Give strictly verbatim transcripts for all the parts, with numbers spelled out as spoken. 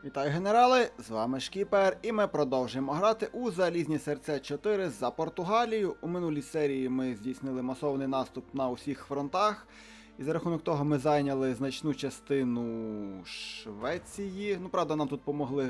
Вітаю, генерали! З вами Шкіпер, і ми продовжуємо грати у Залізні серця чотири за Португалію. У минулій серії ми здійснили масований наступ на усіх фронтах. І за рахунок того ми зайняли значну частину Швеції. Ну, правда, нам тут помогли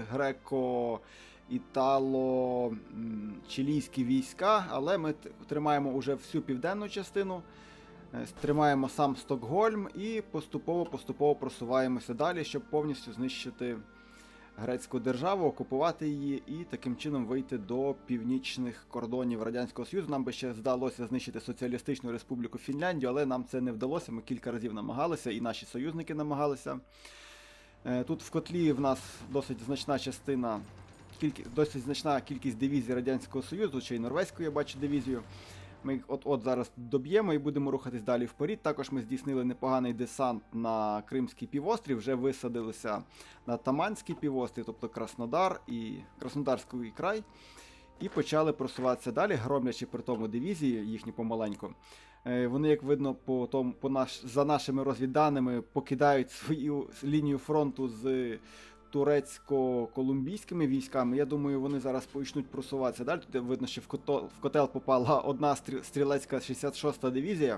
греко-італо-чилійські війська, але ми тримаємо уже всю південну частину. Тримаємо сам Стокгольм і поступово-поступово просуваємося далі, щоб повністю знищити грецьку державу, окупувати її і таким чином вийти до північних кордонів Радянського Союзу. Нам би ще здалося знищити Соціалістичну Республіку Фінляндію, але нам це не вдалося. Ми кілька разів намагалися, і наші союзники намагалися. Тут в котлі в нас досить значна частина, кількість, досить значна кількість дивізій Радянського Союзу, чи й норвезьку я бачу дивізію. Ми от-от зараз доб'ємо і будемо рухатись далі вперед. Також ми здійснили непоганий десант на Кримський півострів, вже висадилися на Таманський півострів, тобто Краснодар і Краснодарський край. І почали просуватися далі, громлячи при тому дивізії, їхні помаленьку. Вони, як видно, по тому, по наш, за нашими розвідданими, покидають свою лінію фронту з турецько-колумбійськими військами. Я думаю, вони зараз почнуть просуватися далі. Тут видно, що в котел, в котел попала одна стрілецька шістдесят шоста дивізія.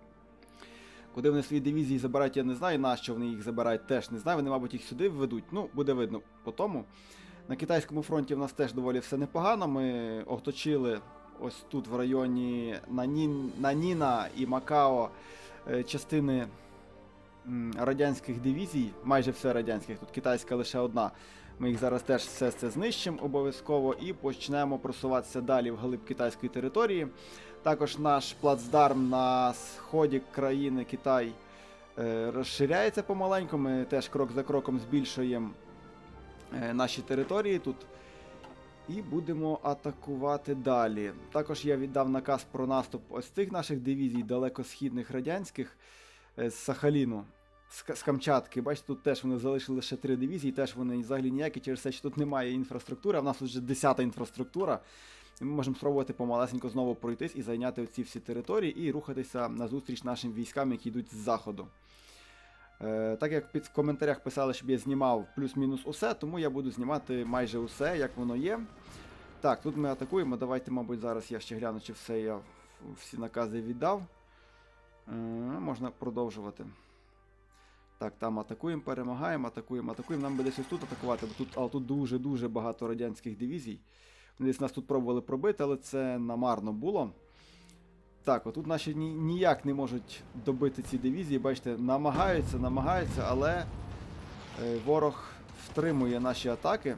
Куди вони свої дивізії забирають, я не знаю. На що вони їх забирають, теж не знаю. Вони, мабуть, їх сюди введуть. Ну, буде видно по тому. На китайському фронті в нас теж доволі все непогано. Ми оточили ось тут в районі Нанін, Наніна і Макао частини радянських дивізій, майже все радянських, тут китайська лише одна. Ми їх зараз теж все це знищимо обов'язково і почнемо просуватися далі вглиб китайської території. Також наш плацдарм на сході країни Китай е, розширяється помаленьку, ми теж крок за кроком збільшуємо е, наші території тут. І будемо атакувати далі. Також я віддав наказ про наступ ось цих наших дивізій далекосхідних радянських з Сахаліну, з Камчатки. Бачите, тут теж вони залишили лише три дивізії, теж вони взагалі ніякі, через те, що тут немає інфраструктури, а в нас тут вже десята інфраструктура. І ми можемо спробувати помалесенько знову пройтись і зайняти оці всі території і рухатися назустріч нашим військам, які йдуть з заходу. Е, так як під в коментарях писали, щоб я знімав плюс-мінус усе, тому я буду знімати майже усе, як воно є. Так, тут ми атакуємо, давайте, мабуть, зараз я ще гляну, чи все я всі накази віддав. Е, можна продовжувати. Так, там атакуємо, перемагаємо, атакуємо, атакуємо. Нам би десь ось тут атакувати, бо тут, але тут дуже-дуже багато радянських дивізій. Вони десь нас тут пробували пробити, але це намарно було. Так, отут наші ні, ніяк не можуть добити ці дивізії. Бачите, намагаються, намагаються, але е, ворог втримує наші атаки.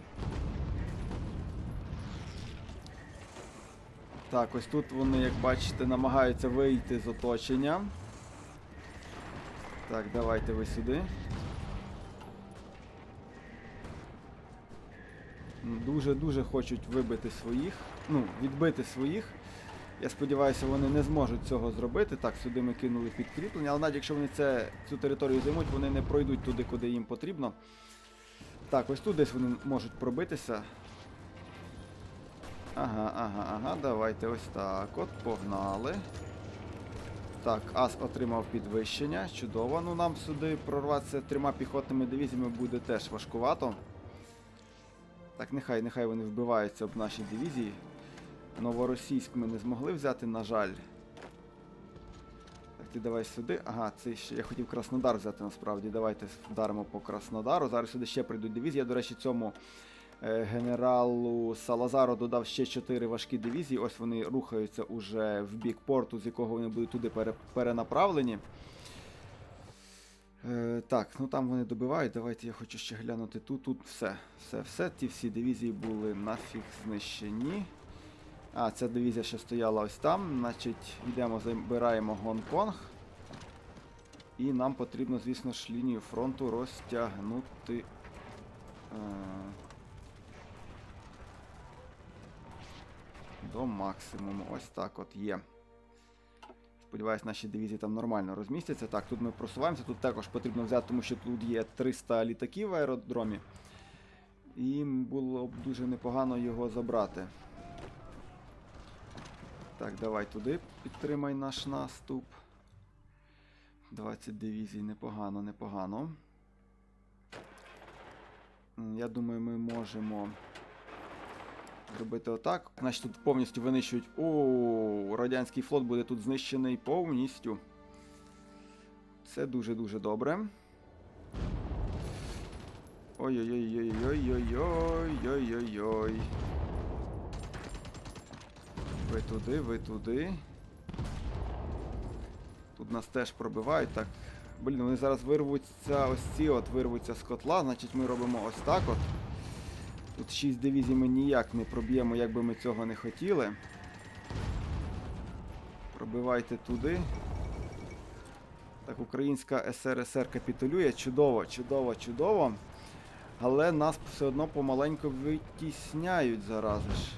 Так, ось тут вони, як бачите, намагаються вийти з оточення. Так, давайте ви сюди. Дуже-дуже хочуть вибити своїх, ну, відбити своїх. Я сподіваюся, вони не зможуть цього зробити. Так, сюди ми кинули підкріплення, але навіть якщо вони це, цю територію займуть, вони не пройдуть туди, куди їм потрібно. Так, ось тут десь вони можуть пробитися. Ага, ага, ага, давайте ось так от, погнали. Так, Ас отримав підвищення, чудово. Ну, нам сюди прорватися трьома піхотними дивізіями буде теж важкувато. Так, нехай, нехай вони вбиваються об наші дивізії. Новоросійськ ми не змогли взяти, на жаль. Так, ти давай сюди. Ага, це ще я хотів Краснодар взяти насправді. Давайте вдаримо по Краснодару. Зараз сюди ще прийдуть дивізії. Я, до речі, цьому е, генералу Салазару додав ще чотири важкі дивізії. Ось вони рухаються уже в бік порту, з якого вони будуть туди пере, перенаправлені. Е, так, ну там вони добивають. Давайте я хочу ще глянути тут. Тут все. Все, все. Ті всі дивізії були нафіг знищені. А, ця дивізія ще стояла ось там. Значить, йдемо, забираємо Гонконг. І нам потрібно, звісно ж, лінію фронту розтягнути. Е... До максимуму. Ось так от є. Сподіваюсь, наші дивізії там нормально розмістяться. Так, тут ми просуваємося. Тут також потрібно взяти, тому що тут є триста літаків в аеродромі. І було б дуже непогано його забрати. Так, давай туди підтримай наш наступ. двадцять дивізій, непогано, непогано. Я думаю, ми можемо зробити отак. Значить, тут повністю винищують. О, радянський флот буде тут знищений повністю. Це дуже-дуже добре. Ой-ой-ой-ой-ой-ой-ой-ой-ой-ой. Ви туди, ви туди. Тут нас теж пробивають. Так. Блін, вони зараз вирвуться, ось ці от вирвуться з котла, значить ми робимо ось так от. Тут шість дивізій ми ніяк не проб'ємо, як би ми цього не хотіли. Пробивайте туди. Так, українська ес ер ес ер капітулює. Чудово, чудово, чудово. Але нас все одно помаленьку витісняють зараз ж.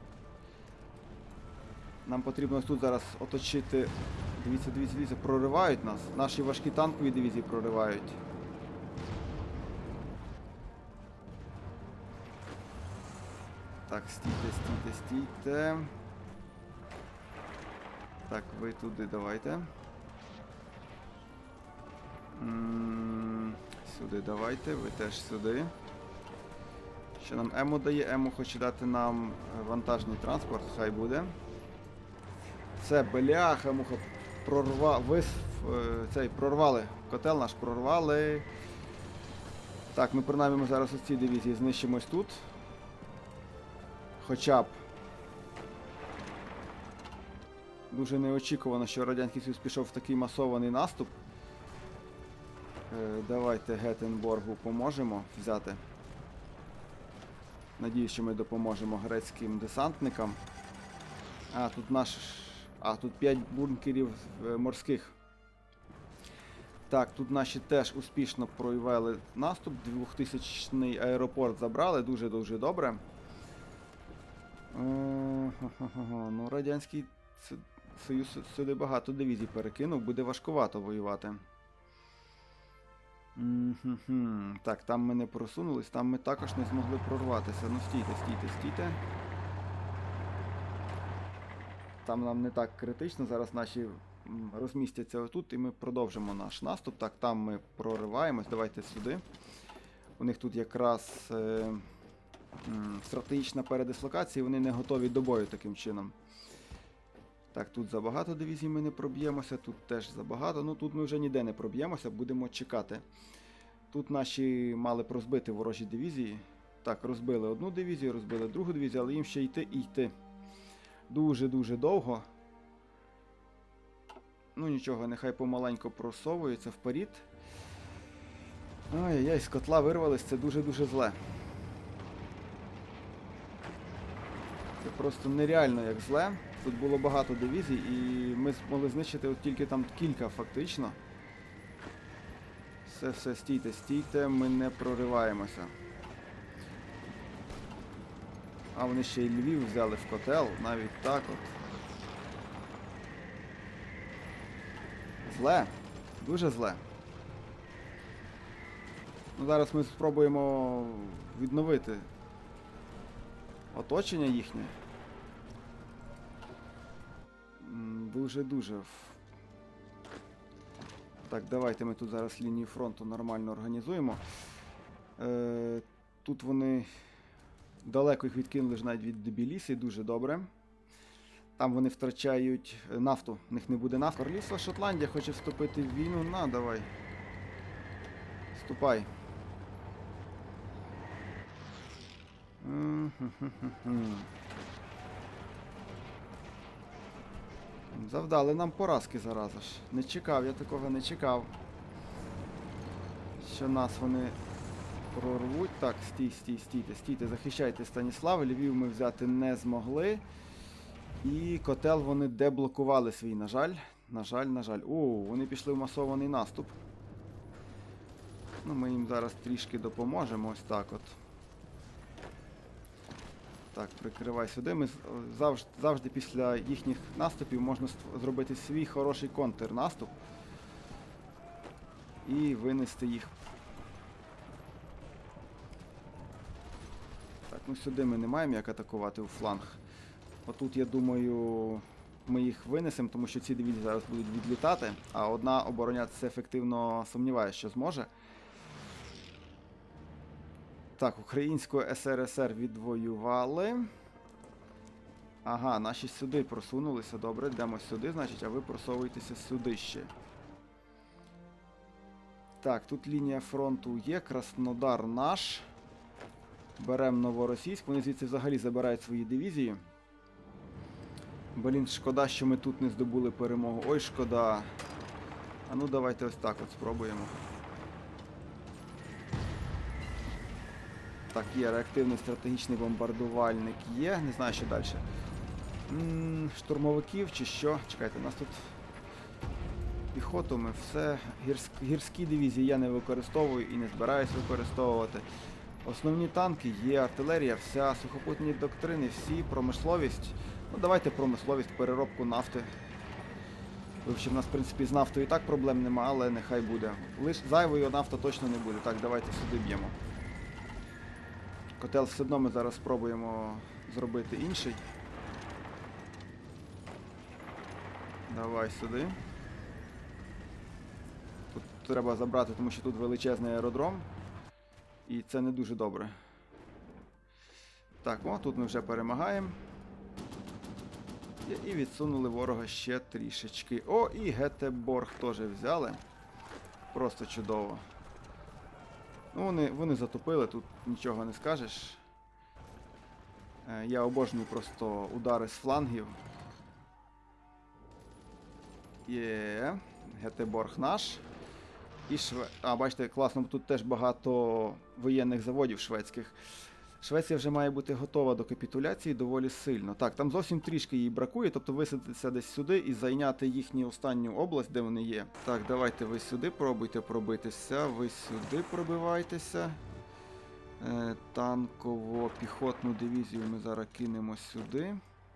Нам потрібно ось тут зараз оточити. Дивіться, дивіться, дивіться, проривають нас. Наші важкі танкові дивізії проривають. Так, стійте, стійте, стійте. Так, ви туди давайте. М-м, сюди давайте, ви теж сюди. Що нам Ему дає? Ему хоче дати нам вантажний транспорт, хай буде. Це, бляха, муха, прорва... Вис... цей, прорвали. Котел наш прорвали. Так, ми принаймні зараз ось ці дивізії знищимось тут. Хоча б. Дуже неочікувано, що Радянський Союз пішов в такий масований наступ. Е, давайте Гетенборгу поможемо взяти. Надіюсь, що ми допоможемо грецьким десантникам. А, тут наш... А, тут п'ять бункерів е, морських. Так, тут наші теж успішно провели наступ. двохтисячний аеропорт забрали, дуже-дуже добре. Е, ну, Радянський Союз сюди багато дивізій перекинув, буде важкувато воювати. Mm-hmm. Так, там ми не просунулись, там ми також не змогли прорватися. Ну стійте, стійте, стійте. Там нам не так критично, зараз наші розмістяться отут і ми продовжимо наш наступ. Так, там ми прориваємось, давайте сюди. У них тут якраз е, м, стратегічна передислокація, вони не готові до бою таким чином. Так, тут забагато дивізій ми не проб'ємося, тут теж забагато. Ну тут ми вже ніде не проб'ємося, будемо чекати. Тут наші мали б розбити ворожі дивізії. Так, розбили одну дивізію, розбили другу дивізію, але їм ще йти і йти. Дуже-дуже довго. Ну нічого, нехай помаленько просовується вперед. Ай-яй, з котла вирвались, це дуже-дуже зле. Це просто нереально як зле. Тут було багато дивізій і ми змогли знищити от тільки там кілька фактично. Все, все, стійте, стійте, ми не прориваємося. А вони ще й Львів взяли в котел, навіть так от. Зле, дуже зле. Ну, зараз ми спробуємо відновити оточення їхнє. Дуже-дуже. Так, давайте ми тут зараз лінію фронту нормально організуємо. Е, тут вони далеко їх відкинули ж навіть від Тбілісі, дуже добре. Там вони втрачають нафту, в них не буде нафти. Королівство Шотландія хоче вступити в війну, на, давай. Вступай. Завдали нам поразки зараз аж. Не чекав, я такого не чекав. Що нас вони прорвуть. Так, стій, стій, стійте, стійте, захищайте Станіслав. Львів ми взяти не змогли. І котел вони деблокували свій, на жаль. На жаль, на жаль. О, вони пішли в масований наступ. Ну, ми їм зараз трішки допоможемо, ось так от. Так, прикривай сюди. Ми завжди, завжди після їхніх наступів можна зробити свій хороший контрнаступ. І винести їх. Так, ну сюди ми не маємо як атакувати у фланг. Отут, я думаю, ми їх винесемо, тому що ці дивізії зараз будуть відлітати, а одна оборонятися ефективно, сумніваюся, що зможе. Так, Українську ес ер ес ер відвоювали. Ага, наші сюди просунулися. Добре, йдемо сюди, значить, а ви просовуєтеся сюди ще. Так, тут лінія фронту є. Краснодар наш. Беремо Новоросійськ. Вони звідси взагалі забирають свої дивізії. Блін, шкода, що ми тут не здобули перемогу. Ой, шкода. А ну давайте ось так от спробуємо. Так, є реактивний стратегічний бомбардувальник. Є, не знаю, що далі. М-м, штурмовиків чи що? Чекайте, у нас тут піхоту ми все. Гірськ... Гірські дивізії я не використовую і не збираюсь використовувати. Основні танки є, артилерія, вся, сухопутні доктрини, всі, промисловість. Ну давайте промисловість, переробку нафти. Вивчи, в нас, в принципі, з нафтою і так проблем нема, але нехай буде. Лиш зайвою нафта точно не буде. Так, давайте сюди б'ємо. Котел все одно ми зараз спробуємо зробити інший. Давай сюди. Тут треба забрати, тому що тут величезний аеродром. І це не дуже добре. Так, о, тут ми вже перемагаємо. І відсунули ворога ще трішечки. О, і Гетеборг теж взяли. Просто чудово. Ну, вони, вони затопили, тут нічого не скажеш. Е, я обожнюю просто удари з флангів. Є, Гетеборг наш. І Шве... А, бачите, класно, тут теж багато воєнних заводів шведських. Швеція вже має бути готова до капітуляції доволі сильно. Так, там зовсім трішки їй бракує, тобто висадитися десь сюди і зайняти їхню останню область, де вони є. Так, давайте ви сюди пробуйте пробитися, ви сюди пробивайтеся. Е, танково-піхотну дивізію ми зараз кинемо сюди.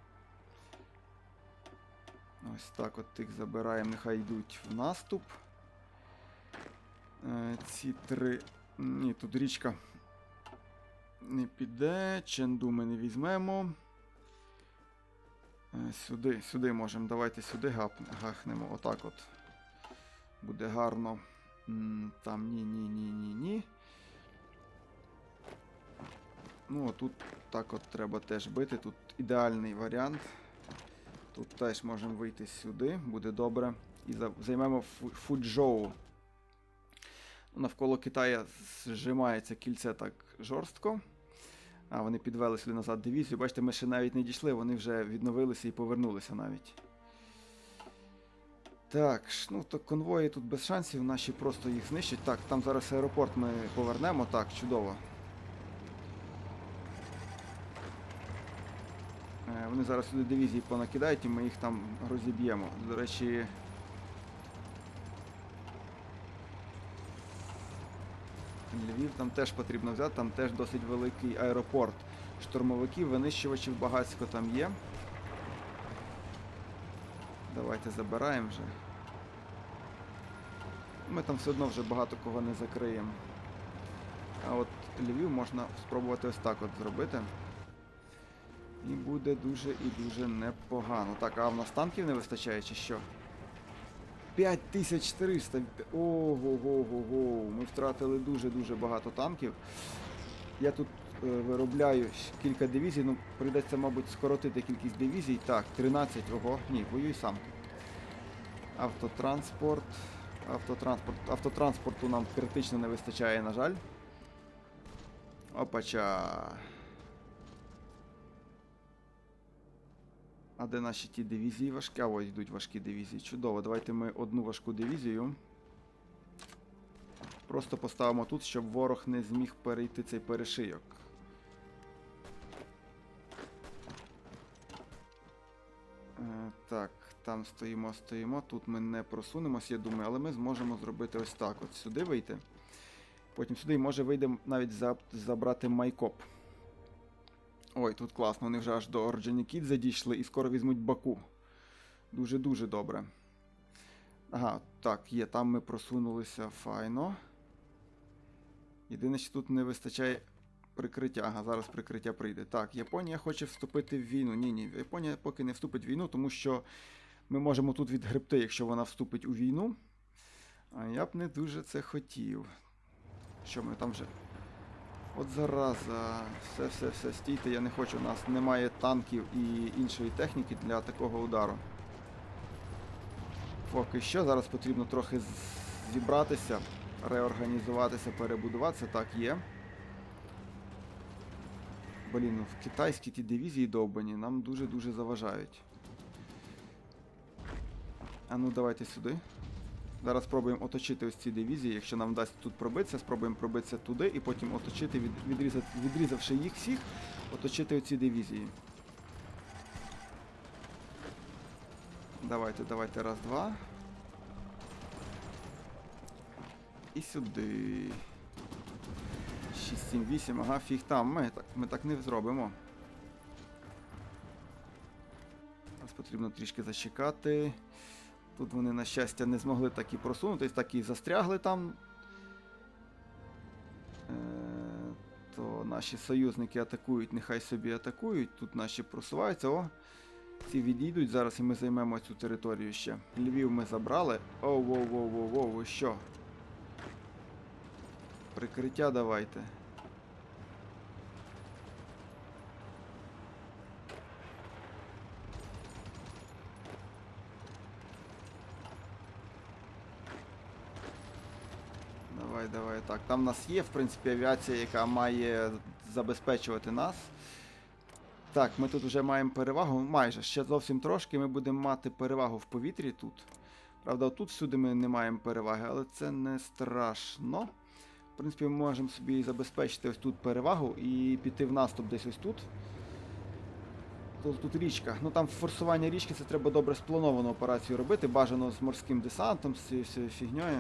Ось так от тих забираємо, нехай йдуть в наступ. Е, ці три... Ні, тут річка не піде, Ченду ми не візьмемо. Е, сюди, сюди можемо, давайте сюди гап, гахнемо, отак от. Буде гарно. М, там ні, ні, ні, ні, ні. Ну, тут так от треба теж бити, тут ідеальний варіант. Тут теж можемо вийти сюди, буде добре. І займемо Фуджоу. Навколо Китая зжимається кільце так жорстко. А, вони підвели сюди назад дивізію. Бачите, ми ще навіть не дійшли, вони вже відновилися і повернулися навіть. Так, ну то конвої тут без шансів, наші просто їх знищать. Так, там зараз аеропорт ми повернемо, так, чудово. Е, вони зараз сюди дивізії понакидають і ми їх там розіб'ємо. До речі... Львів там теж потрібно взяти, там теж досить великий аеропорт. Штурмовиків, винищувачів багатько там є. Давайте забираємо вже. Ми там все одно вже багато кого не закриємо. А от Львів можна спробувати ось так от зробити. І буде дуже і дуже непогано. Так, а в нас танків не вистачає чи що? п'ять тисяч триста. Ого-го-го-го. Ми втратили дуже-дуже багато танків. Я тут е, виробляю кілька дивізій, ну прийдеться, мабуть, скоротити кількість дивізій. Так, тринадцять, ого, ні, воюй сам. Автотранспорт. Автотранспорт. Автотранспорту нам критично не вистачає, на жаль. Опача. А де наші ті дивізії важкі? А ось йдуть важкі дивізії. Чудово. Давайте ми одну важку дивізію просто поставимо тут, щоб ворог не зміг перейти цей перешийок. Е, так, там стоїмо, стоїмо. Тут ми не просунемось, я думаю, але ми зможемо зробити ось так. От сюди вийти. Потім сюди, і може вийдемо навіть за, забрати Майкоп. Ой, тут класно, вони вже аж до Орджонікідзе дійшли і скоро візьмуть Баку. Дуже-дуже добре. Ага, так, є, там ми просунулися файно. Єдине, що тут не вистачає прикриття. Ага, зараз прикриття прийде. Так, Японія хоче вступити в війну. Ні-ні, Японія поки не вступить в війну, тому що ми можемо тут відгребти, якщо вона вступить у війну. А я б не дуже це хотів. Що ми там вже... От зараза. Все, все, все, стійте, я не хочу. У нас немає танків і іншої техніки для такого удару. Поки що, зараз потрібно трохи зібратися, реорганізуватися, перебудуватися. Так, є. Блін, ну в китайські ті дивізії довбані нам дуже-дуже заважають. А ну давайте сюди. Зараз спробуємо оточити ось ці дивізії. Якщо нам вдасться тут пробитися, спробуємо пробитися туди і потім оточити, від, відрізати, відрізавши їх всіх, оточити оці дивізії. Давайте, давайте, раз, два. І сюди. шість, сім, вісім, ага, фіг там. Ми так, ми так не зробимо. Зараз потрібно трішки зачекати. Тут вони, на щастя, не змогли так і просунутись, так і застрягли там. Е, то наші союзники атакують, нехай собі атакують. Тут наші просуваються. О, ці відійдуть зараз і ми займемо цю територію ще. Львів ми забрали. Оу, воу, воу, воу, воу, ви що? Прикриття давайте. Давай, давай, так. Там в нас є, в принципі, авіація, яка має забезпечувати нас. Так, ми тут вже маємо перевагу. Майже, ще зовсім трошки ми будемо мати перевагу в повітрі тут. Правда, тут всюди ми не маємо переваги, але це не страшно. В принципі, ми можемо собі забезпечити ось тут перевагу і піти в наступ десь ось тут. Тут, тут річка. Ну там форсування річки, це треба добре сплановану операцію робити. Бажано з морським десантом, з цією всією фігньою.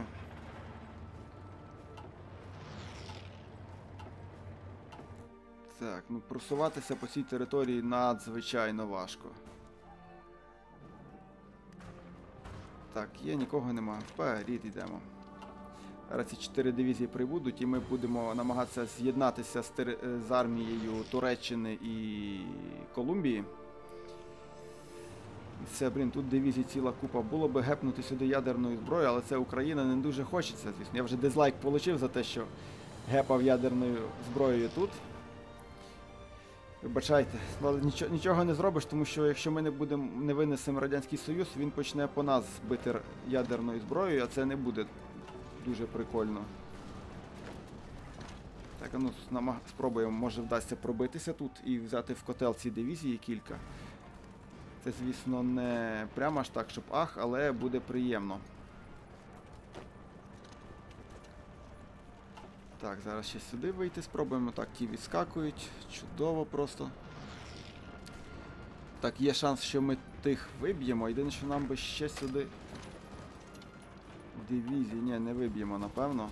Так, ну просуватися по цій території надзвичайно важко. Так, є, нікого нема. Вперед йдемо. Зараз ці чотири дивізії прибудуть і ми будемо намагатися з'єднатися з, тер... з армією Туреччини і Колумбії. Це, блін, тут дивізій ціла купа. Було би гепнути сюди ядерною зброєю, але це Україна не дуже хочеться, звісно. Я вже дизлайк отримав за те, що гепав ядерною зброєю тут. Вибачайте, але нічого, нічого не зробиш, тому що якщо ми не будемо, не винесемо Радянський Союз, він почне по нас бити ядерною зброєю, а це не буде дуже прикольно. Так, а ну намаг... спробуємо, може вдасться пробитися тут і взяти в котел ці дивізії кілька. Це, звісно, не прямо аж так, щоб ах, але буде приємно. Так, зараз ще сюди вийти спробуємо. Так, ті відскакують. Чудово просто. Так, є шанс, що ми тих виб'ємо. Єдине, що нам би ще сюди... Дивізії, ні, не виб'ємо, напевно.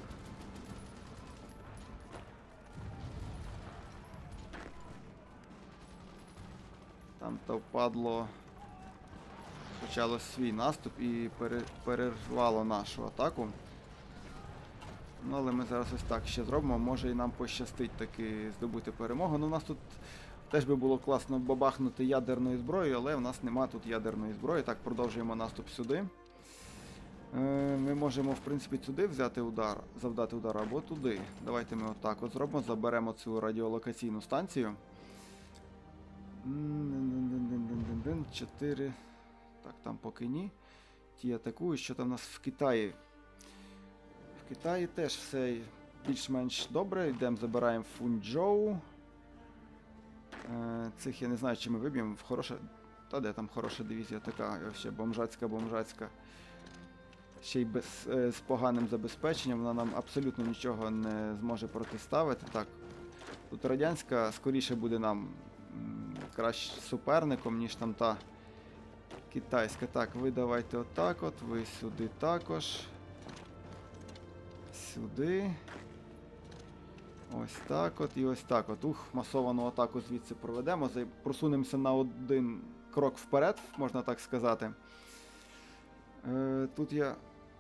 Там то впадло. Почало свій наступ і пере... перервало нашу атаку. Ну, але ми зараз ось так ще зробимо, може і нам пощастить таки здобути перемогу. Ну, у нас тут теж би було класно бабахнути ядерною зброєю, але в нас нема тут ядерної зброї. Так, продовжуємо наступ сюди. Е, ми можемо, в принципі, сюди взяти удар, завдати удар, або туди. Давайте ми отак от зробимо, заберемо цю радіолокаційну станцію. Чотири. Так, там поки ні. Ті атакують, що там у нас в Китаї. В Китаї теж все більш-менш добре. Йдемо, забираємо Фунчжоу. Е, цих я не знаю, чи ми виб'ємо. Хороша... Та де там хороша дивізія така, ще бомжацька-бомжацька. Ще й без, е, з поганим забезпеченням, вона нам абсолютно нічого не зможе протиставити. Так, тут радянська скоріше буде нам м, краще суперником, ніж там та китайська. Так, ви давайте отак от, ви сюди також. Сюди. Ось так от і ось так от. Ух, масовану атаку звідси проведемо. Просунемося на один крок вперед, можна так сказати. Е, тут я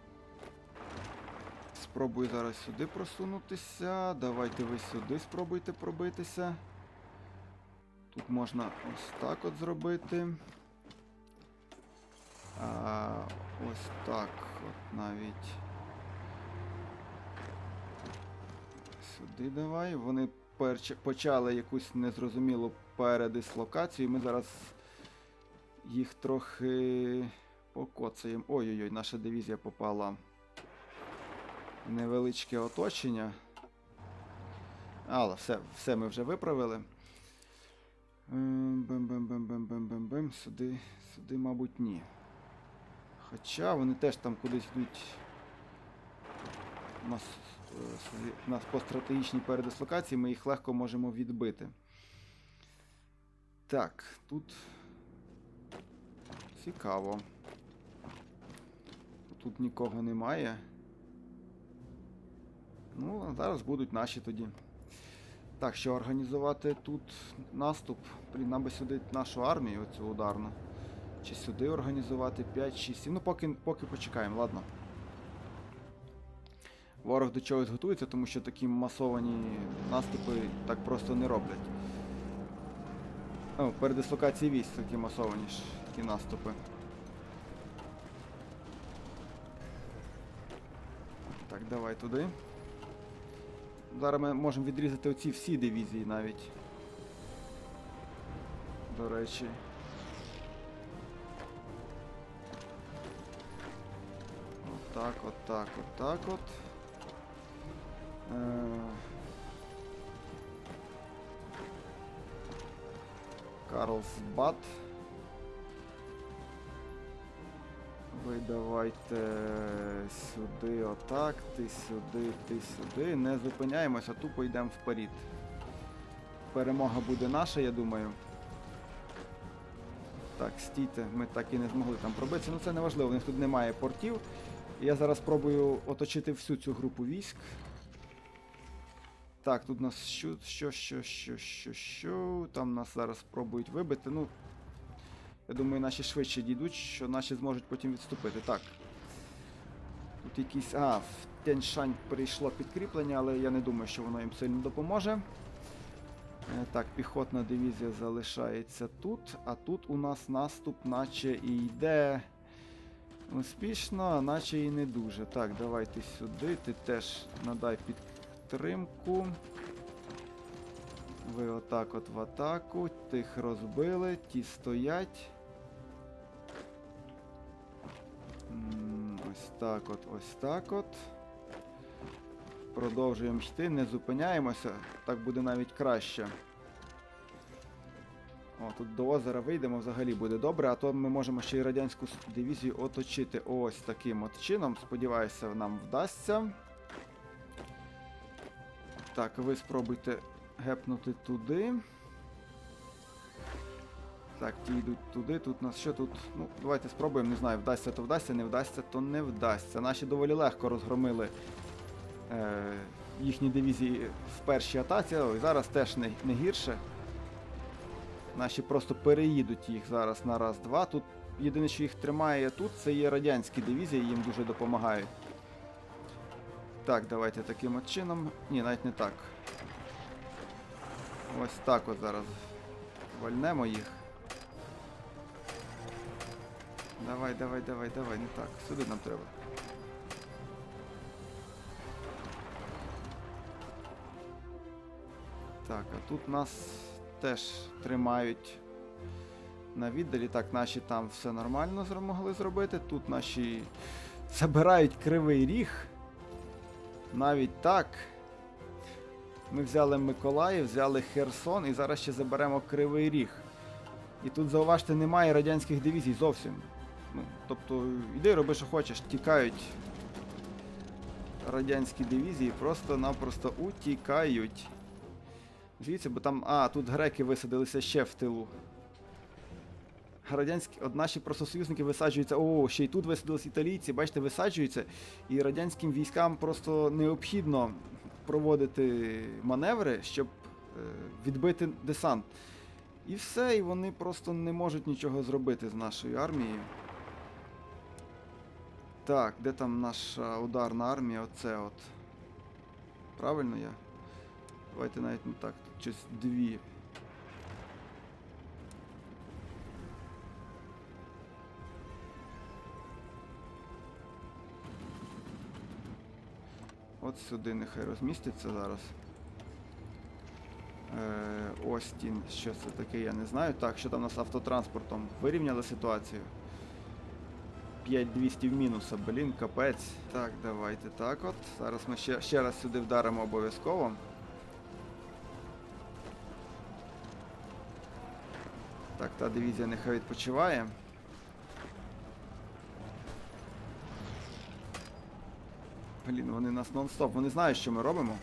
спробую зараз сюди просунутися. Давайте ви сюди спробуйте пробитися. Тут можна ось так от зробити. А, ось так от навіть. Сюди давай. Вони перч- почали якусь незрозумілу передислокацію. Ми зараз їх трохи покоцаємо. Ой-ой-ой, наша дивізія попала в невеличке оточення. Але все, все ми вже виправили. Бим-бим-бим-бим-бим-бим-бим. Сюди, сюди, мабуть, ні. Хоча вони теж там кудись йдуть. У нас, у нас по стратегічній передислокації ми їх легко можемо відбити. Так, тут цікаво. Тут нікого немає. Ну, а зараз будуть наші тоді. Так, що організувати тут наступ? Блін, нам би сюди нашу армію, оцю ударну. Чи сюди організувати п'ять шість сім. Ну, поки, поки почекаємо, ладно. Ворог до чогось готується, тому що такі масовані наступи так просто не роблять. О, передислокації військ такі масовані ж, такі наступи. Так, давай туди. Зараз ми можемо відрізати оці всі дивізії навіть. До речі. Отак, отак, отак от. Е... Карлсбад. Ви давайте сюди, отак, ти сюди, ти сюди. Не зупиняємося, тупо йдемо вперед. Перемога буде наша, я думаю. Так, стійте, ми так і не змогли там пробитися. Ну це не важливо, у них тут немає портів. Я зараз спробую оточити всю цю групу військ. Так, тут нас що, що, що, що, що, що. Там нас зараз спробують вибити. Ну, я думаю, наші швидше дійдуть, що наші зможуть потім відступити. Так. Тут якісь... А, в Тяньшань прийшло підкріплення, але я не думаю, що воно їм сильно допоможе. Е, так, піхотна дивізія залишається тут, а тут у нас наступ наче і йде успішно, а наче і не дуже. Так, давайте сюди, ти теж надай підтримку. Ви отак от в атаку, тих розбили, ті стоять. Ось так от, ось так от. Продовжуємо йти, не зупиняємося, так буде навіть краще. О, тут до озера вийдемо, взагалі буде добре, а то ми можемо ще й радянську дивізію оточити ось таким от чином. Сподіваюся, нам вдасться. Так, ви спробуйте гепнути туди. Так, ті йдуть туди, тут у нас що тут? Ну, давайте спробуємо, не знаю, вдасться то вдасться, не вдасться то не вдасться. Наші доволі легко розгромили е, їхні дивізії в першій атаці, і зараз теж не, не гірше. Наші просто переїдуть їх зараз на раз-два. Тут єдине, що їх тримає тут, це є радянські дивізії, їм дуже допомагають. Так, давайте таким от чином. Ні, навіть не так. Ось так от зараз вальнемо їх. Давай, давай, давай, давай, не так. Сюди нам треба. Так, а тут нас теж тримають на віддалі. Так, наші там все нормально змогли зробити. Тут наші забирають Кривий Ріг. Навіть так. Ми взяли Миколаїв, взяли Херсон і зараз ще заберемо Кривий Ріг. І тут, зауважте, немає радянських дивізій зовсім. Ну, тобто, іди, роби, що хочеш, тікають. Радянські дивізії просто-напросто утікають. Звідси, бо там... А, тут греки висадилися ще в тилу. Радянські... От наші просто союзники висаджуються... О, ще й тут висадились італійці, бачите, висаджуються. І радянським військам просто необхідно проводити маневри, щоб е, відбити десант. І все, і вони просто не можуть нічого зробити з нашою армією. Так, де там наша ударна армія? Оце от. Правильно я? Давайте навіть не так, тут щось дві. От сюди нехай розміститься зараз. Е, Остін, що це таке, я не знаю. Так, що там у нас з автотранспортом? Вирівняли ситуацію. п'ять двісті в мінуса, блін, капець. Так, давайте так от. Зараз ми ще, ще раз сюди вдаримо обов'язково. Так, та дивізія нехай відпочиває. Блін, вони нас нон-стоп, вони знають, що ми робимо.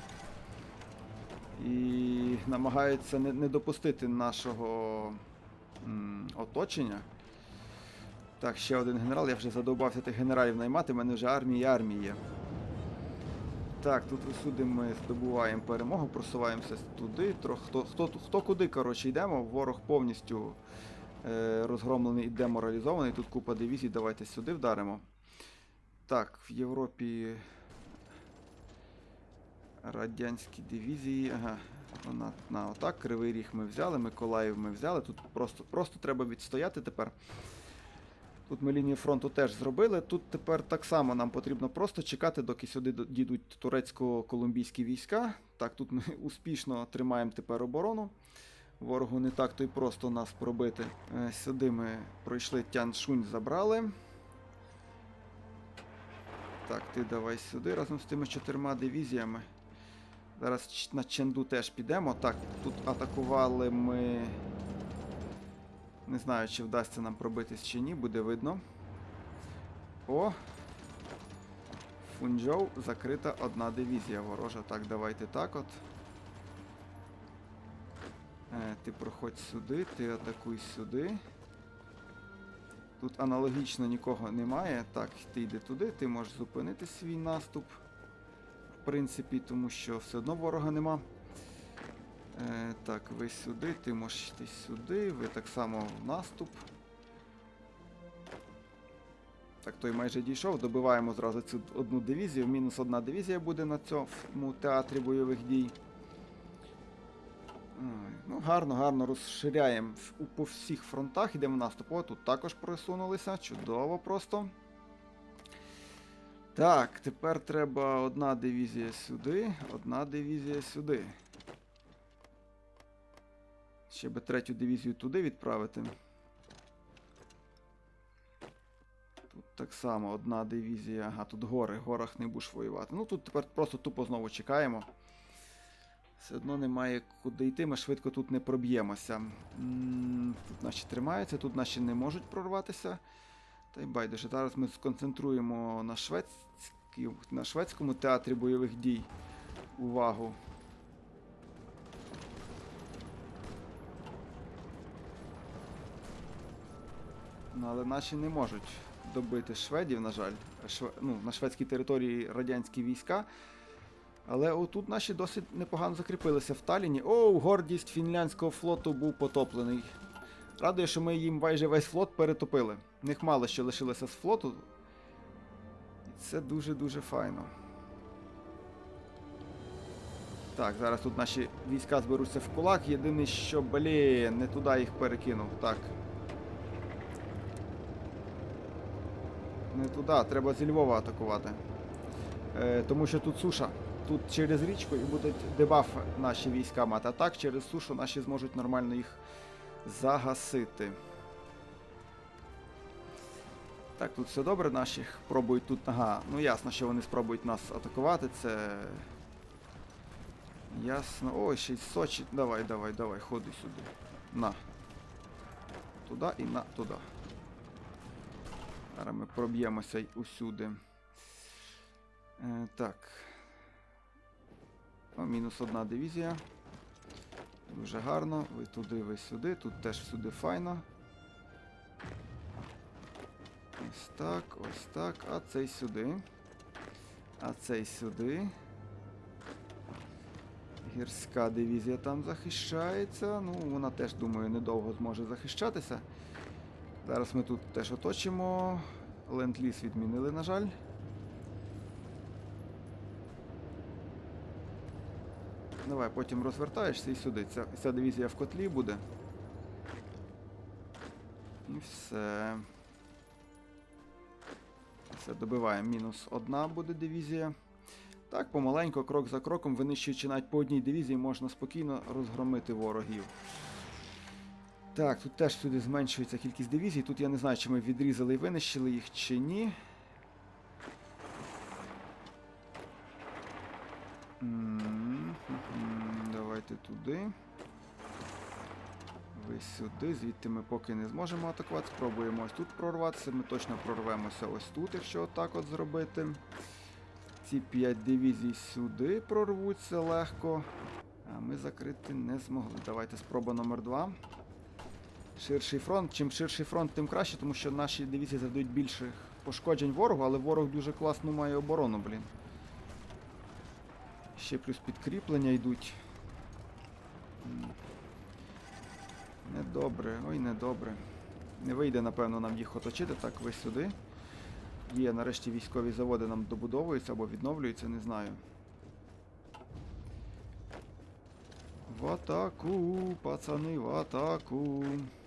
І намагаються не, не допустити нашого м, оточення. Так, ще один генерал, я вже задовбався тих генералів наймати, в мене вже армії і армії є. Так, тут усюди ми здобуваємо перемогу, просуваємося туди. Трох, хто, хто, хто куди, коротше, йдемо. Ворог повністю е, розгромлений і деморалізований. Тут купа дивізій, давайте сюди вдаримо. Так, в Європі радянські дивізії. Ага, на, на отак, Кривий Ріг ми взяли, Миколаїв ми взяли. Тут просто, просто треба відстояти тепер. Тут ми лінію фронту теж зробили. Тут тепер так само нам потрібно просто чекати, доки сюди дійдуть турецько-колумбійські війська. Так, тут ми успішно тримаємо тепер оборону. Ворогу не так то й просто нас пробити. Сюди ми пройшли, Тяньшунь забрали. Так, ти давай сюди разом з тими чотирма дивізіями. Зараз на Ченду теж підемо. Так, тут атакували ми... Не знаю, чи вдасться нам пробитись чи ні, буде видно. О! Фунчжоу, закрита одна дивізія ворожа. Так, давайте так от. Е, ти проходь сюди, ти атакуй сюди. Тут аналогічно нікого немає. Так, ти йди туди, ти можеш зупинити свій наступ. В принципі, тому що все одно ворога нема. Е, так, ви сюди, ти можеш йти сюди, ви так само в наступ. Так, той майже дійшов, добиваємо зразу цю одну дивізію, мінус одна дивізія буде на цьому театрі бойових дій. Ой, ну, гарно, гарно розширяємо по всіх фронтах, йдемо в наступ. О, тут також просунулися, чудово просто. Так, тепер треба одна дивізія сюди, одна дивізія сюди. Ще би третю дивізію туди відправити. Тут так само одна дивізія. Ага, тут гори, в горах не будеш воювати. Ну тут тепер просто тупо знову чекаємо. Все одно немає куди йти, ми швидко тут не проб'ємося. Тут наші тримаються, тут наші не можуть прорватися. Та й байдуже, зараз ми сконцентруємо на, шведській, на шведському театрі бойових дій увагу. Ну, але наші не можуть добити шведів, на жаль. Шве... Ну, на шведській території радянські війська. Але отут наші досить непогано закріпилися в Талліні. Оу, гордість фінляндського флоту був потоплений. Радує, що ми їм майже весь флот перетопили. В них мало що лишилося з флоту. І це дуже-дуже файно. Так, зараз тут наші війська зберуться в кулак. Єдине, що, блін, не туди їх перекинув. Так. Не туди, треба зі Львова атакувати. Е, тому що тут суша. Тут через річку і будуть дебаф наші війська мати. А так через сушу наші зможуть нормально їх загасити. Так, тут все добре, наші пробують тут... Ага, ну ясно, що вони спробують нас атакувати, це... Ясно. Ой, ще й Сочі. Давай, давай, давай, ходи сюди. На. Туди і на, туди. Зараз ми проб'ємося й усюди. Е, так. О, мінус одна дивізія. Дуже гарно. Ви туди, ви сюди. Тут теж всюди файно. Ось так, ось так. А цей сюди. А цей сюди. Гірська дивізія там захищається. Ну, вона теж, думаю, недовго зможе захищатися. Зараз ми тут теж оточимо. Ленд-ліз відмінили, на жаль. Давай, потім розвертаєшся і сюди. Ця, ця дивізія в котлі буде. І все. Все, добиваємо. Мінус одна буде дивізія. Так, помаленько, крок за кроком, винищуючи навіть по одній дивізії, можна спокійно розгромити ворогів. Так, тут теж сюди зменшується кількість дивізій. Тут я не знаю, чи ми відрізали і винищили їх, чи ні. М-м-м, давайте туди. Ви сюди, звідти ми поки не зможемо атакувати. Спробуємо ось тут прорватися. Ми точно прорвемося ось тут, якщо отак от зробити. Ці п'ять дивізій сюди прорвуться легко. А ми закрити не змогли. Давайте спроба номер два. Ширший фронт. Чим ширший фронт, тим краще, тому що наші дивізії завдають більше пошкоджень ворогу, але ворог дуже класно має оборону, блін. Ще плюс підкріплення йдуть. Недобре, ой, недобре. Не вийде, напевно, нам їх оточити. Так, ви сюди. Є, нарешті військові заводи нам добудовуються або відновлюються, не знаю. В атаку, пацани, в атаку.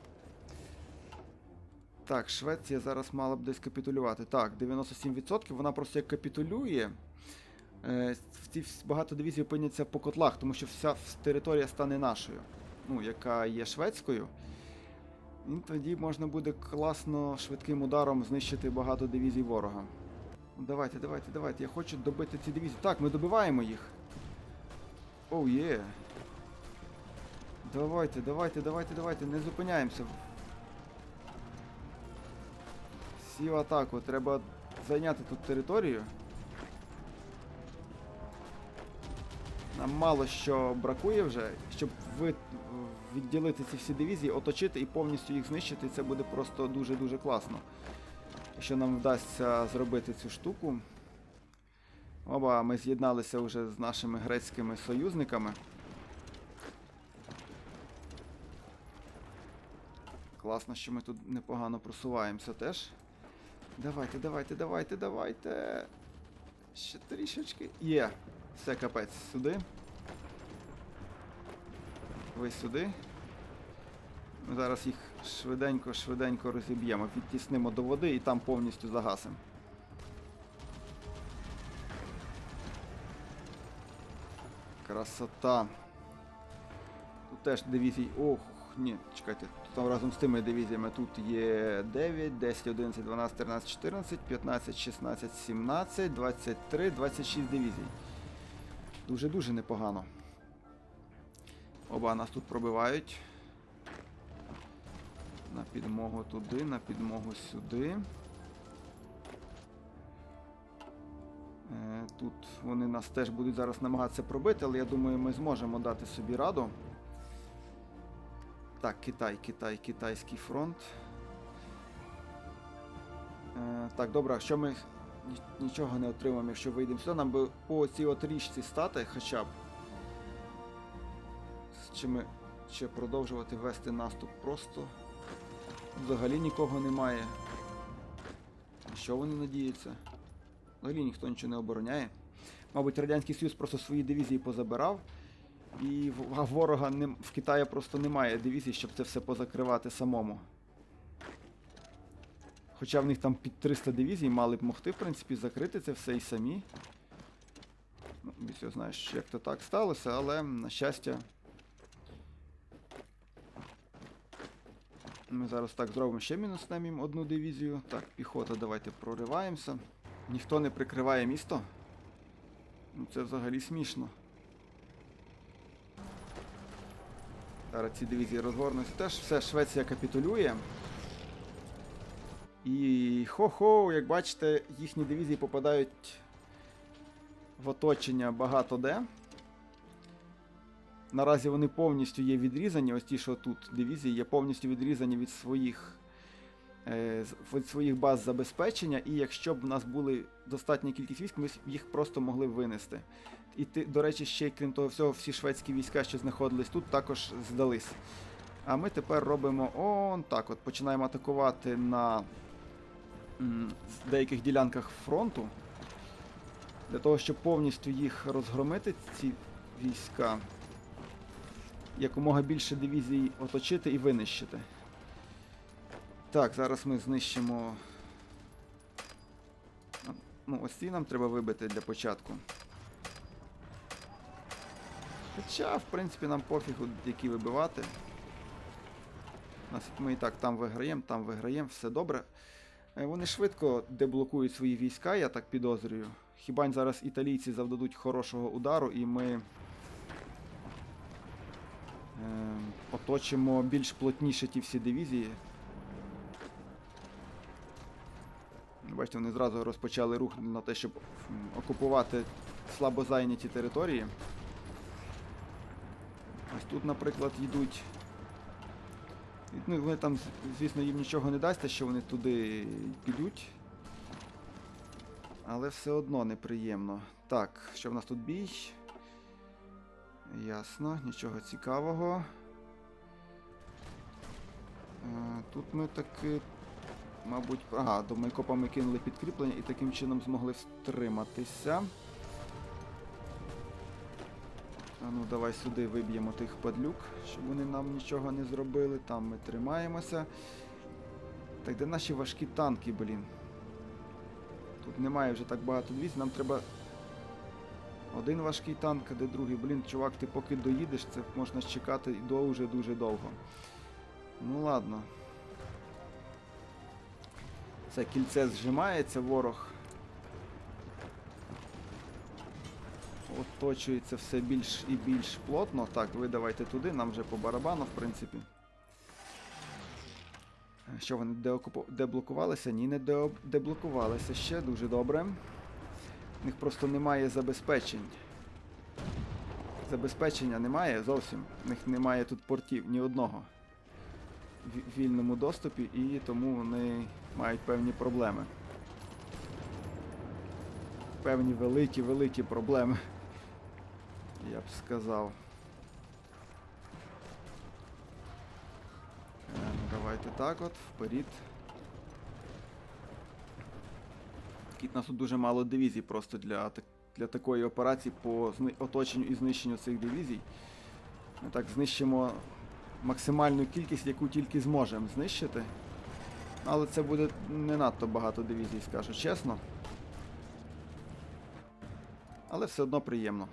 Так, Швеція зараз мала б десь капітулювати. Так, дев'яносто сім відсотків, вона просто як капітулює. Е, ці багато дивізій опиняться по котлах, тому що вся територія стане нашою. Ну, яка є шведською. І тоді можна буде класно швидким ударом знищити багато дивізій ворога. Давайте, давайте, давайте. Я хочу добити ці дивізії. Так, ми добиваємо їх. Оу, є. Давайте, давайте, давайте, давайте. Не зупиняємося. Всі в атаку. Треба зайняти тут територію. Нам мало що бракує вже, щоб ви відділити ці всі дивізії, оточити і повністю їх знищити. Це буде просто дуже-дуже класно. Якщо нам вдасться зробити цю штуку. Оба, ми з'єдналися вже з нашими грецькими союзниками. Класно, що ми тут непогано просуваємося теж. Давайте, давайте, давайте, давайте. Ще трішечки. Є. Все, капець. Сюди. Ви сюди. Ми зараз їх швиденько-швиденько розіб'ємо. Підтіснимо до води і там повністю загасимо. Красота. Тут теж дивізій. Ох, ні, чекайте. Там разом з тими дивізіями тут є дев'ять, десять, одинадцять, дванадцять, тринадцять, чотирнадцять, п'ятнадцять, шістнадцять, сімнадцять, двадцять три, двадцять шість дивізій. Дуже-дуже непогано. Оба нас тут пробивають. На підмогу туди, на підмогу сюди. Е, тут вони нас теж будуть зараз намагатися пробити, але я думаю, ми зможемо дати собі раду. Так, Китай, Китай, Китайський фронт. Е, так, добре, якщо ми нічого не отримаємо, якщо вийдемо сюди, нам би по цій от річці стати хоча б. Чи ми ще продовжувати вести наступ просто. Взагалі нікого немає. Що вони надіються? Взагалі ніхто нічого не обороняє. Мабуть, Радянський Союз просто свої дивізії позабирав. І ворога не, в Китаї просто немає дивізій, щоб це все позакривати самому. Хоча в них там під триста дивізій мали б могти, в принципі, закрити це все і самі. Ну, я знаю, як то так сталося, але, на щастя, ми зараз так зробимо, ще мінуснемо їм одну дивізію. Так, піхота, давайте прориваємося. Ніхто не прикриває місто. Ну, це взагалі смішно. Зараз ці дивізії розгорнуться теж. Все, Швеція капітулює. І хо-хо, як бачите, їхні дивізії попадають в оточення багато де. Наразі вони повністю є відрізані, ось ті, що тут дивізії, є повністю відрізані від своїх, е, від своїх баз забезпечення. І якщо б у нас були достатня кількість військ, ми їх просто могли б винести. І, до речі, ще, крім того всього, всі шведські війська, що знаходились тут, також здались. А ми тепер робимо он так от, починаємо атакувати на м, деяких ділянках фронту. Для того, щоб повністю їх розгромити, ці війська. Якомога більше дивізій оточити і винищити. Так, зараз ми знищимо. Ну, ось ці нам треба вибити для початку. Хоча, в принципі, нам пофігу, які вибивати. Ми і так там виграємо, там виграємо, все добре. Вони швидко деблокують свої війська, я так підозрюю. Хіба зараз італійці завдадуть хорошого удару і ми е, оточимо більш плотніше ті всі дивізії. Бачите, вони зразу розпочали рух на те, щоб окупувати слабо зайняті території. Ось тут, наприклад, йдуть. Ну, вони там, звісно, їм нічого не дасть, що вони туди підуть. Але все одно неприємно. Так, що в нас тут бій? Ясно, нічого цікавого. А, тут ми таки, мабуть, ага, до майкопа ми кинули підкріплення і таким чином змогли втриматися. А ну, давай сюди виб'ємо тих падлюк, щоб вони нам нічого не зробили. Там ми тримаємося. Так, де наші важкі танки, блін? Тут немає вже так багато дивізій, нам треба один важкий танк, а де другий. Блін, чувак, ти поки доїдеш, це можна чекати дуже-дуже довго. Ну ладно. Це кільце зжимається, ворог оточується все більш і більш плотно. Так, ви давайте туди, нам вже по барабану, в принципі. Що, вони деокупу... деблокувалися? Ні, не де... деблокувалися ще, дуже добре. У них просто немає забезпечень. Забезпечення немає зовсім. У них немає тут портів, ні одного в вільному доступі, і тому вони мають певні проблеми. Певні великі-великі проблеми, я б сказав. Е, давайте так от, вперед. У нас тут дуже мало дивізій просто для, для такої операції по оточенню і знищенню цих дивізій. Ми так знищимо максимальну кількість, яку тільки зможемо знищити. Але це буде не надто багато дивізій, скажу чесно. Але все одно приємно.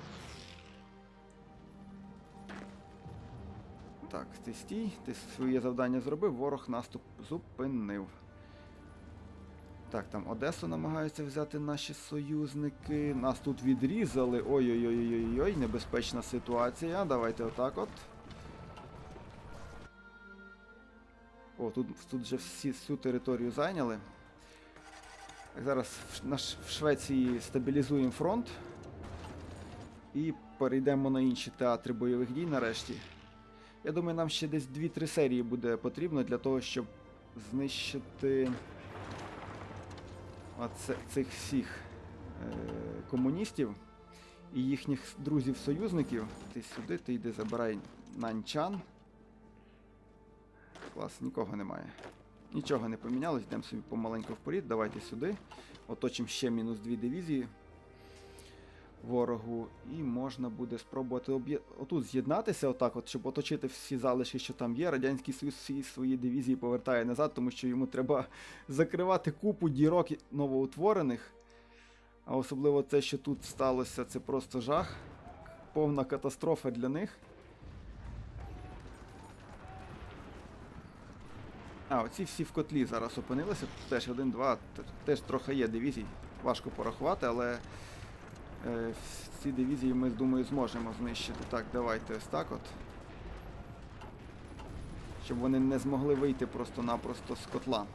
Так, ти стій, ти своє завдання зробив, ворог наступ зупинив. Так, там Одесу намагаються взяти наші союзники. Нас тут відрізали. Ой-ой-ой-ой-ой, небезпечна ситуація. Давайте отак от. О, тут, тут вже всі, всю територію зайняли. Так, зараз в, наш, в Швеції стабілізуємо фронт. І перейдемо на інші театри бойових дій нарешті. Я думаю, нам ще десь дві-три серії буде потрібно для того, щоб знищити оце, цих всіх е, комуністів і їхніх друзів-союзників. Ти сюди, ти йди, забирай Наньчан. Клас, нікого немає. Нічого не помінялось, йдемо собі помаленьку вперед, давайте сюди. Оточимо ще мінус дві дивізії ворогу. І можна буде спробувати об'є... отут з'єднатися, отак от, щоб оточити всі залишки, що там є. Радянський Союз всі свої дивізії повертає назад, тому що йому треба закривати купу дірок новоутворених. А особливо те, що тут сталося, це просто жах. Повна катастрофа для них. А, оці всі в котлі зараз опинилися. Тут теж один, два, теж трохи є дивізій. Важко порахувати, але е, ці дивізії ми, думаю, зможемо знищити. Так, давайте ось так от. Щоб вони не змогли вийти просто-напросто з котла.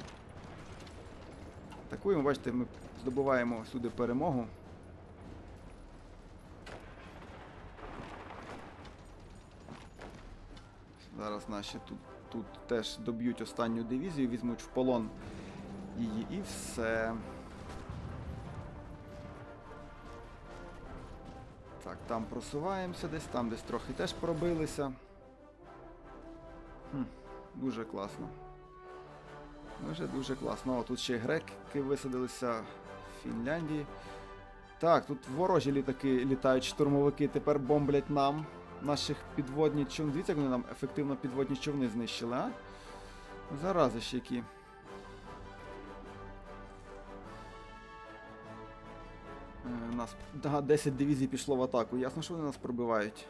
Атакуємо, бачите, ми здобуваємо сюди перемогу. Зараз наші тут Тут теж доб'ють останню дивізію, візьмуть в полон її і все. Так, там просуваємося десь, там десь трохи теж пробилися. Хм, дуже класно. Дуже-дуже класно. О, тут ще й греки висадилися в Фінляндії. Так, тут ворожі літаки літають, штурмовики, тепер бомблять нам. Наших підводні човни. Дивіться, як вони нам ефективно підводні човни знищили, а? Зарази ж які. у нас да, десять дивізій пішло в атаку. Ясно, що вони нас пробивають.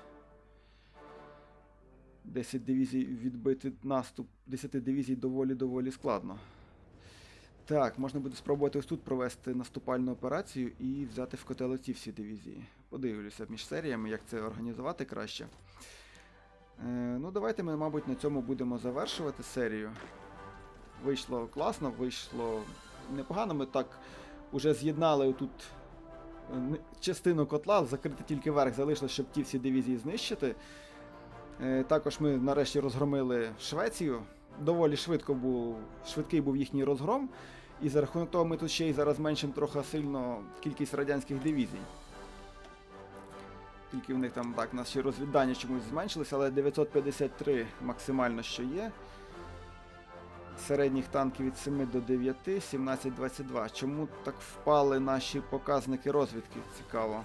десять дивізій відбити наступ десять дивізій доволі-доволі складно. Так, можна буде спробувати ось тут провести наступальну операцію і взяти в котел оці всі дивізії. Подивлюся між серіями, як це організувати краще. Е, ну, давайте ми, мабуть, на цьому будемо завершувати серію. Вийшло класно, вийшло непогано. Ми так уже з'єднали отут частину котла, закрити тільки верх залишилось, щоб ті всі дивізії знищити. Е, також ми нарешті розгромили Швецію. Доволі швидко був, швидкий був їхній розгром. І за рахунок того ми тут ще й зараз зменшимо трохи сильно кількість радянських дивізій. Тільки в них там, так, наші розвіддання чомусь зменшилися, але дев'ятсот п'ятдесят три максимально що є. Середніх танків від семи до дев'яти, сімнадцять двадцять два. Чому так впали наші показники розвідки? Цікаво.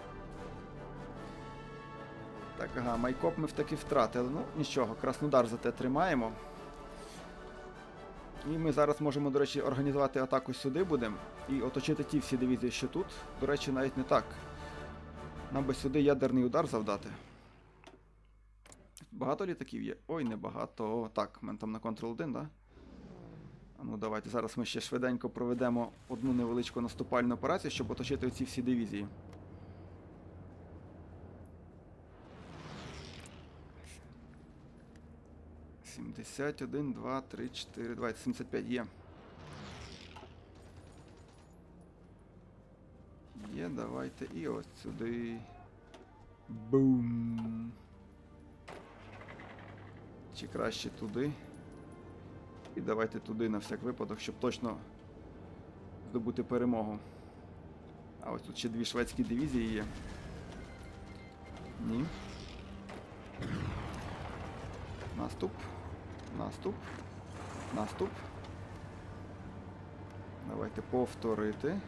Так, ага, Майкоп ми таки втратили. Ну, нічого, Краснодар зате тримаємо. І ми зараз можемо, до речі, організувати атаку сюди будемо і оточити ті всі дивізії, що тут. До речі, навіть не так. Нам би сюди ядерний удар завдати. Багато літаків є? Ой, небагато. Так, в мене там на контрол один, так? Да? А ну давайте, зараз ми ще швиденько проведемо одну невеличку наступальну операцію, щоб оточити оці всі дивізії. сімдесят один, два, три, чотири, давайте, сімдесят п'ять є. Є, давайте, і ось сюди. Бум! Чи краще туди. І давайте туди на всяк випадок, щоб точно здобути перемогу. А ось тут ще дві шведські дивізії є. Ні. Наступ. Наступ. Наступ. Давайте повторити.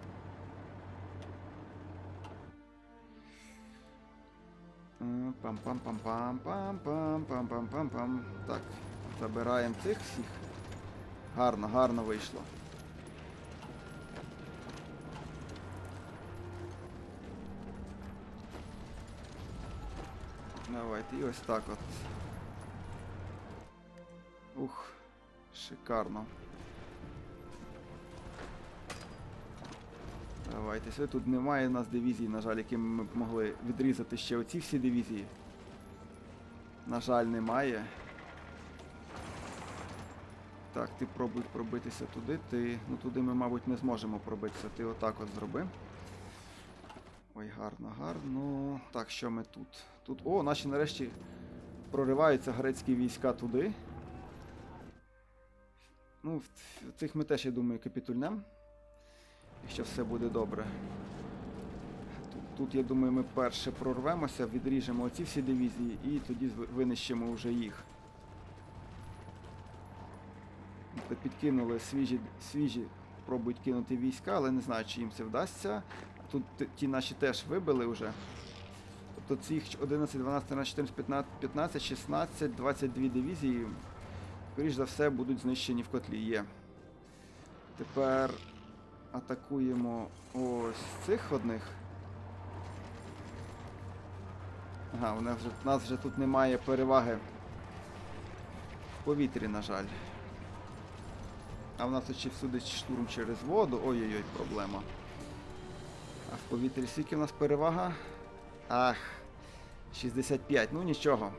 Пам-пам-пам-пам-пам-пам-пам-пам-пам. Так, забираємо цих всіх. Гарно, гарно вийшло. Давайте, і ось так от. Ух, шикарно. Давайте, сюди тут немає у нас дивізій, на жаль, якими ми б могли відрізати ще оці всі дивізії. На жаль, немає. Так, ти пробуй пробитися туди, ти... Ну туди ми, мабуть, не зможемо пробитися, ти отак от зроби. Ой, гарно, гарно. Так, що ми тут? Тут, о, наші нарешті прориваються грецькі війська туди. Ну, в цих ми теж, я думаю, капітульнем. Якщо все буде добре. Тут, тут, я думаю, ми перше прорвемося, відріжемо оці всі дивізії і тоді винищимо вже їх. Підкинули свіжі, свіжі, пробують кинути війська, але не знаю, чи їм це вдасться. Тут ті наші теж вибили вже. Тобто цих одинадцять, дванадцять, тринадцять, чотирнадцять, п'ятнадцять, шістнадцять, двадцять дві дивізії, скоріш за все, будуть знищені в котлі. Є. Тепер атакуємо ось цих одних. Ага, у нас вже, у нас вже тут немає переваги в повітрі, на жаль. А в нас тут ще всюди штурм через воду. Ой-ой-ой, проблема. А в повітрі скільки в нас перевага? Ах, шістдесят п'ять, ну нічого.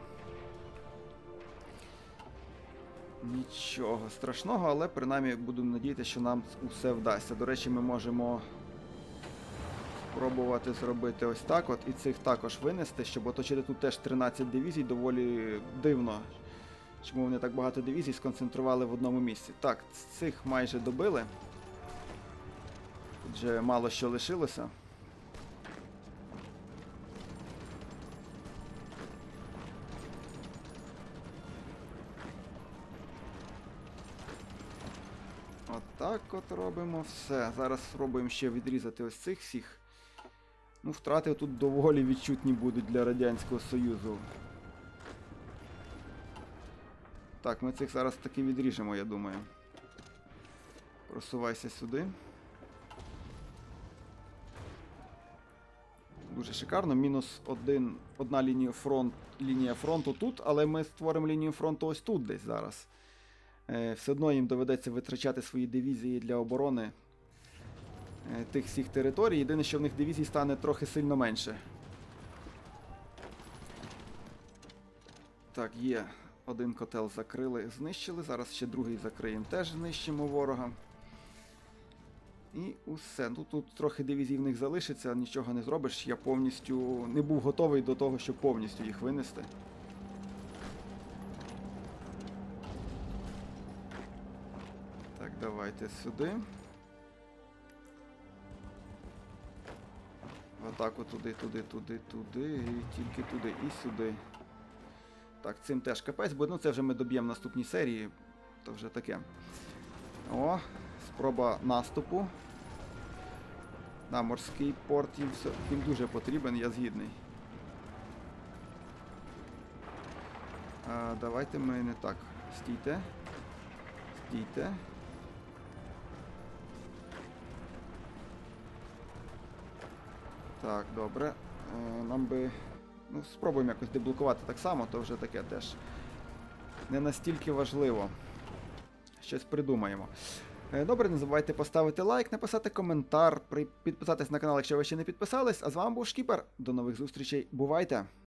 Нічого страшного, але принаймні будемо надіятися, що нам усе вдасться. До речі, ми можемо спробувати зробити ось так от і цих також винести, щоб оточити тут теж тринадцять дивізій, доволі дивно. Чому вони так багато дивізій сконцентрували в одному місці. Так, цих майже добили. Тут вже мало що лишилося. Отак от робимо все. Зараз спробуємо ще відрізати ось цих всіх. Ну, втрати тут доволі відчутні будуть для Радянського Союзу. Так, ми цих зараз таки відріжемо, я думаю. Просувайся сюди. Дуже шикарно. Мінус один, одна лінія, фронт, лінія фронту тут, але ми створимо лінію фронту ось тут десь зараз. Е, все одно їм доведеться витрачати свої дивізії для оборони е, тих всіх територій. Єдине, що в них дивізій стане трохи сильно менше. Так, є. Один котел закрили, знищили. Зараз ще другий закриємо. Теж знищимо ворога. І усе. Ну, тут трохи дивізій в них залишиться, нічого не зробиш. Я повністю не був готовий до того, щоб повністю їх винести. Так, давайте сюди. В атаку туди, туди, туди, туди, і тільки туди і сюди. Так, цим теж капець, бо ну, це вже ми доб'ємо в наступній серії. То вже таке. О, спроба наступу. На морський порт їм, все, їм дуже потрібен, я згідний. А, давайте ми не так. Стійте. Стійте. Так, добре. Е, нам би... Ну, спробуємо якось деблокувати так само, то вже таке теж не настільки важливо. Щось придумаємо. Добре, не забувайте поставити лайк, написати коментар, підписатись на канал, якщо ви ще не підписались. А з вами був Шкіпер. До нових зустрічей. Бувайте!